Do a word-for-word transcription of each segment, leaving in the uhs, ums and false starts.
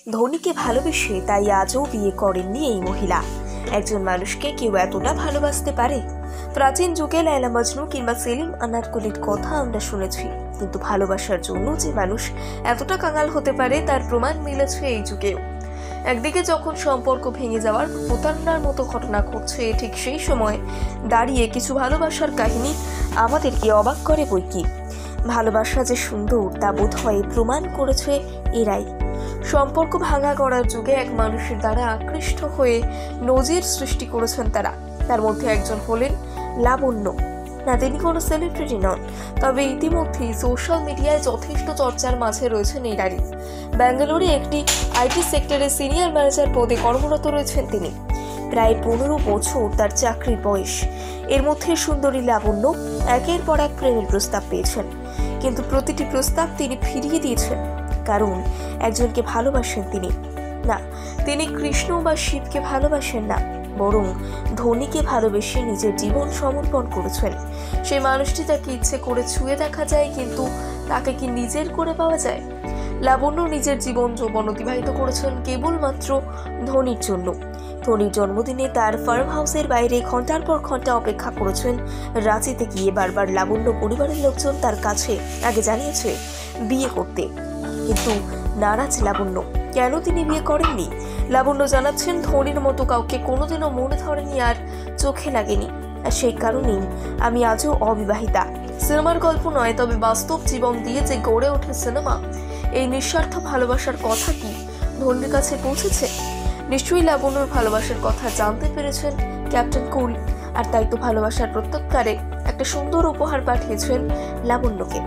ধোনিকে ভালোবেসে তাই আজও বিয়ে করেননি এই মহিলা। একজন মানুষকে কেউ এতটা ভালোবাসতে পারে? প্রাচীন যুগে লায়লা মজনু কিংবা সেলিম আনারকলির কথা আমরা শুনেছি, কিন্তু ভালোবাসার জন্য যে মানুষ এতটা কাঙাল হতে পারে তার প্রমাণ মিলেছে এই যুগেও। একদিকে যখন সম্পর্ক ভেঙে যাওয়ার প্রতারণার মতো ঘটনা ঘটছে, ঠিক সেই সময় দাঁড়িয়ে কিছু ভালোবাসার কাহিনী আমাদেরকে অবাক করে বইকি। ভালোবাসা যে সুন্দর তা বোধ হয় প্রমাণ করেছে এরাই। সম্পর্ক ভাঙা করার যুগে এক মানুষের দ্বারা আকৃষ্ট হয়ে নজির সৃষ্টি করেছেন তারা। তার মধ্যে একজন হলেন লাবণ্য। না, তিনি কোনো সেলিব্রিটি নন, তবে ইতিমধ্যেই সোশ্যাল মিডিয়ায় যথেষ্ট চর্চার মাঝে রয়েছেন এই নারী। ব্যাঙ্গালোরে একটি আইটি সেক্টরে সিনিয়র ম্যানেজার পদে কর্মরত রয়েছেন তিনি। প্রায় পনেরো বছর তার চাকরির বয়স। এর মধ্যে সুন্দরী লাবণ্য একের পর এক প্রেমের প্রস্তাব পেয়েছেন, কিন্তু প্রতিটি প্রস্তাব তিনি ফিরিয়ে দিয়েছেন, কারণ একজনকে ভালোবাসেন তিনি। না, তিনি কৃষ্ণ বা শিবকে ভালোবাসেন না, বরং ধোনিকে ভালোবেসে নিজের জীবন সমর্পণ করেছেন। সেই মানুষটি তাকে ইচ্ছে করে ছুঁয়ে দেখা যায়, কিন্তু তাকে কি নিজের করে পাওয়া যায়? লাবণ্য নিজের জীবন যৌবন অতিবাহিত করেছেন কেবলমাত্র ধোনির জন্য। ধোনির জন্মদিনে তার ফার্ম হাউসের বাইরে ঘন্টার পর ঘন্টা অপেক্ষা করেছেন। রাঁচিতে গিয়ে বারবার লাবণ্য পরিবারের লোকজন তার কাছে আগে জানিয়েছে বিয়ে করতে, কিন্তু নারাজ লাবণ্য। কেন তিনি বিয়ে করেননি? লাবণ্য জানাচ্ছেন, ধোনির মতো কাউকে কোনোদিনও মনে ধরেনি আর চোখে লাগেনি, আর সেই কারণেই আমি আজও অবিবাহিতা। সিনেমার গল্প নয়, তবে বাস্তব জীবন দিয়ে যে গড়ে ওঠে সিনেমা, এই নিঃস্বার্থ ভালোবাসার কথা কি ধোনির কাছে পৌঁছেছে? নিশ্চয়ই লাবণ্যর ভালোবাসার কথা জানতে পেরেছেন ক্যাপ্টেন কুল, আর তাই তো ভালোবাসার প্রত্যুত্তরে একটা সুন্দর উপহার পাঠিয়েছেন লাবণ্যকে।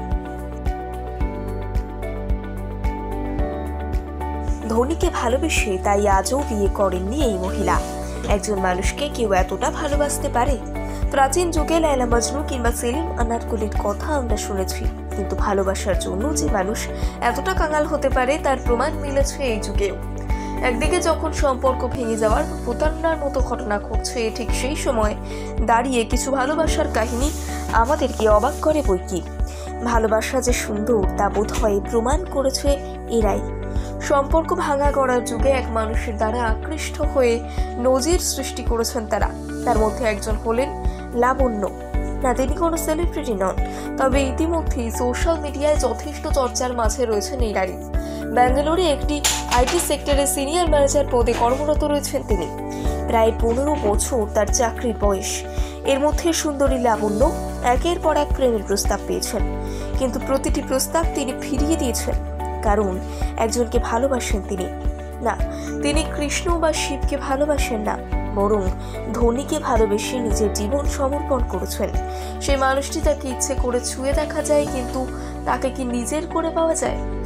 ধোনিকে ভালোবেসে তাই আজও বিয়ে করেননি এই মহিলা। একজন মানুষকে কেউ এতটা ভালোবাসতে পারে? প্রাচীন যুগে লায়লা মজনু কিংবা সেলিম আনারকলির কথা আমরা শুনেছি, কিন্তু ভালোবাসার জন্য যে মানুষ এতটা কাঙাল হতে পারে তার প্রমাণ মিলেছে এই যুগেও। একদিকে যখন সম্পর্ক ভেঙে যাওয়ার প্রতারণার মতো ঘটনা ঘটছে, ঠিক সেই সময় দাঁড়িয়ে কিছু ভালোবাসার কাহিনী আমাদেরকে অবাক করে বইকি। ভালোবাসা যে সুন্দর তা বোধ হয় প্রমাণ করেছে এরাই। সম্পর্ক ভাঙা করার যুগে এক মানুষের দ্বারা আকৃষ্ট হয়ে নজির সৃষ্টি করেছেন তারা। তার মধ্যে একজন হলেন লাবণ্য। না, তিনি কোনো সেলিব্রিটি নন, তবে ইতিমধ্যেই সোশ্যাল মিডিয়ায় যথেষ্ট চর্চার মাঝে রয়েছেন এই নারী। ব্যাঙ্গালোরে একটি আইটি সেক্টরে সিনিয়র ম্যানেজার পদে কর্মরত রয়েছেন তিনি। প্রায় পনেরো বছর তার চাকরির বয়স। এর মধ্যে সুন্দরী লাবণ্য একের পর এক প্রেমের প্রস্তাব পেয়েছেন, কিন্তু প্রতিটি প্রস্তাব তিনি ফিরিয়ে দিয়েছেন, কারণ একজনকে ভালোবাসেন তিনি। না, তিনি কৃষ্ণ বা শিবকে ভালোবাসেন না, বরং ধোনিকে ভালোবেসে নিজের জীবন সমর্পণ করেছেন। সেই মানুষটি তাকে ইচ্ছে করে ছুঁয়ে দেখা যায়, কিন্তু তাকে কি নিজের করে পাওয়া যায়?